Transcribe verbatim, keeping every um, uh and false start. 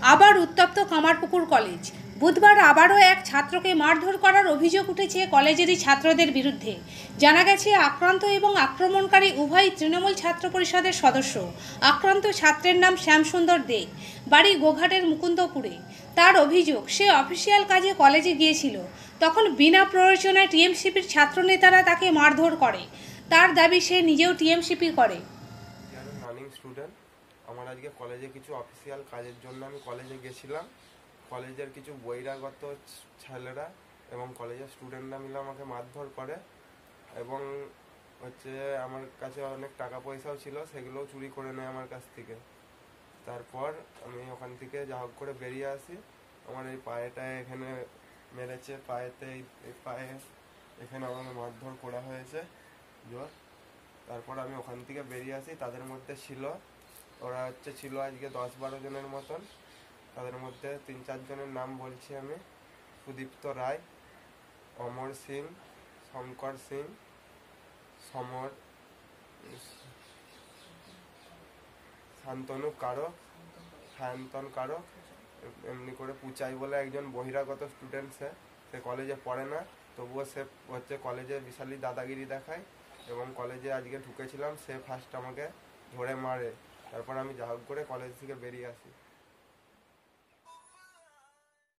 আবার উত্তপ্ত কামারপুকুর কলেজ। বুধবার আবারও এক ছাত্রকে মারধর করার অভিযোগ উঠেছে কলেজেরই ছাত্রদের বিরুদ্ধে। জানা গেছে, আক্রান্ত এবং আক্রমণকারী উভয়ই তৃণমূল ছাত্র পরিষদের সদস্য। আক্রান্ত ছাত্রের নাম শ্যামসুন্দর দে, বাড়ি গোঘাটের মুকুন্দপুরে। তার অভিযোগ, সে অফিসিয়াল কাজে কলেজে গিয়েছিল, তখন বিনা প্ররোচনায় টিএমসিপির ছাত্রনেতারা তাকে মারধর করে। তার দাবি, সে নিজেও টিএমসিপি করে। Running student. আমার আজকে কলেজে কিছু অফিসিয়াল কাজের জন্য আমি কলেজে গেছিলাম। কলেজের কিছু বহিরাগত ছেলেরা এবং কলেজের স্টুডেন্টরা মিলে আমাকে মারধর করে এবং হচ্ছে আমার কাছে অনেক টাকা পয়সাও ছিল, সেগুলোও চুরি করে নেয় আমার কাছ থেকে। তারপর আমি ওখান থেকে যা হোক করে বেরিয়ে আসি। আমার এই পায়েটায় এখানে মেরেছে, পায়েতে এই পায়ে এখানে আমাকে মারধর করা হয়েছে জোর। তারপর আমি ওখান থেকে বেরিয়ে আসি। তাদের মধ্যে ছিল, ওরা হচ্ছে ছিল আজকে দশ বারো জনের মতন। তাদের মধ্যে তিন চারজনের নাম বলছি আমি: সুদীপ্ত রায়, অমর সিং, শঙ্কর সিং, সমর, শান্তনু কারক, সায়ন্তন কারক, এমনি করে পুচাই বলে একজন বহিরাগত স্টুডেন্ট। সে সে কলেজে পড়ে না, তবুও সে হচ্ছে কলেজে বিশালই দাদাগিরি দেখায় এবং কলেজে আজকে ঢুকেছিলাম, সে ফার্স্ট আমাকে ধরে মারে। তারপর আমি যা হোক করে কলেজ থেকে বেরিয়ে আসি।